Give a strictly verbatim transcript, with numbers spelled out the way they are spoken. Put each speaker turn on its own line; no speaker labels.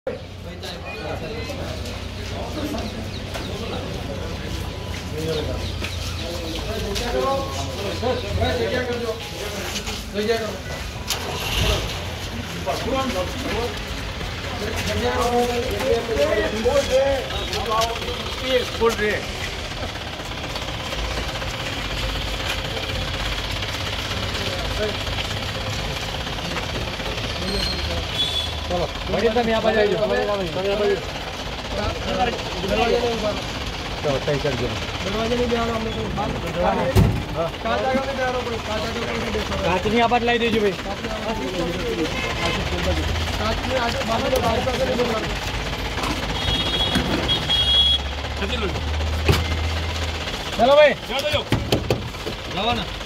चलो बढ़िया तुम यहाँ पर जाइए चलो सही कर दो दरवाजे नहीं बिहार हमने तो कांच आगे में बिहार कोई कांच आगे में देखो कांच नहीं आवाज लाई दीजिए भाई कांच में आगे बाहर में बाहर करके नहीं बोलना चलो भाई जाओ जाओ जाओ ना।